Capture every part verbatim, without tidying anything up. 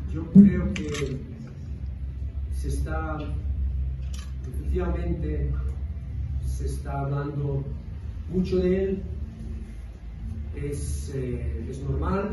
yo creo que se está, efectivamente, se está hablando mucho de él, es, eh, es normal,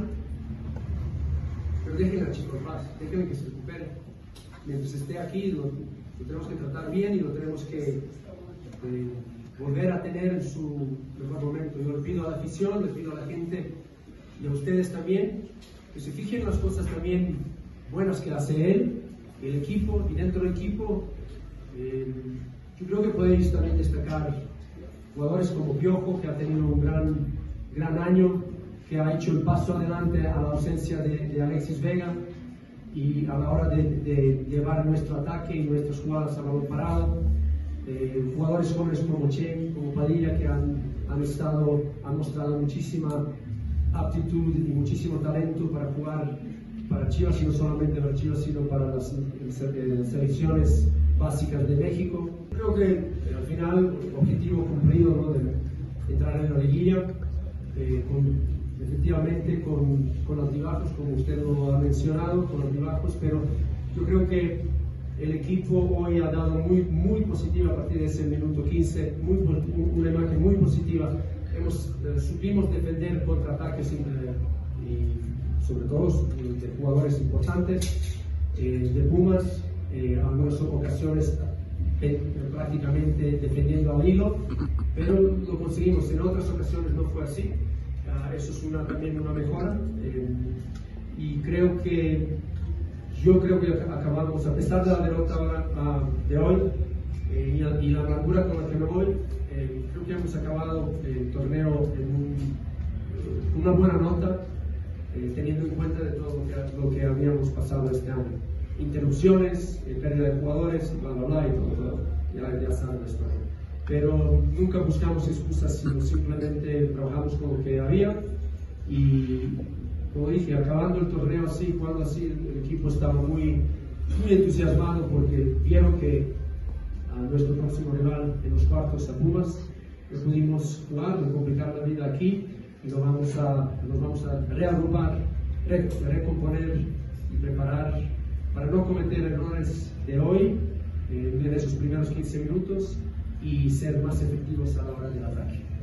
pero déjenme al chico en paz, déjenme que se recupere. Mientras esté aquí, lo, lo tenemos que tratar bien y lo tenemos que eh, volver a tener en su mejor momento. Yo le pido a la afición, le pido a la gente y a ustedes también que se fijen en las cosas también buenas que hace él, el equipo, y dentro del equipo eh, yo creo que podéis también destacar jugadores como Piojo, que ha tenido un gran, gran año, que ha hecho el paso adelante a la ausencia de, de Alexis Vega y a la hora de, de llevar nuestro ataque y nuestras jugadas a balón parado. Eh, jugadores jóvenes como Che, como Padilla, que han, han, estado, han mostrado muchísima aptitud y muchísimo talento para jugar para Chivas, y no solamente para Chivas, sino para las eh, selecciones básicas de México. Creo que eh, al final, objetivo cumplido, ¿no?, de entrar en la liguilla, eh, con, efectivamente con, con altibajos, como usted lo ha mencionado, con altibajos, pero yo creo que el equipo hoy ha dado muy, muy positiva a partir de ese minuto quince, muy, una imagen muy positiva. Hemos, eh, supimos defender contraataques eh, y sobre todo de jugadores importantes, eh, de Pumas, eh, algunas ocasiones eh, prácticamente defendiendo al hilo, pero lo conseguimos. En otras ocasiones no fue así. Uh, eso es una, también una mejora, eh, y creo que yo creo que acabamos, a pesar de la derrota uh, de hoy eh, y, la, y la amargura con la que me voy, eh, creo que hemos acabado el torneo en un, eh, una buena nota, eh, teniendo en cuenta de todo lo que, lo que habíamos pasado este año. Interrupciones, eh, pérdida de jugadores, bla bla bla y todo, ya, ya saben la historia. Pero nunca buscamos excusas, sino simplemente trabajamos con lo que había, y como dije, acabando el torneo así, jugando así, el equipo estaba muy, muy entusiasmado porque vieron que a nuestro próximo rival en los cuartos, a Pumas, no pudimos jugar, no complicar la vida aquí, y nos vamos a, nos vamos a reagrupar, re, recomponer y preparar para no cometer errores de hoy, eh, en esos primeros quince minutos, y ser más efectivos a la hora del ataque.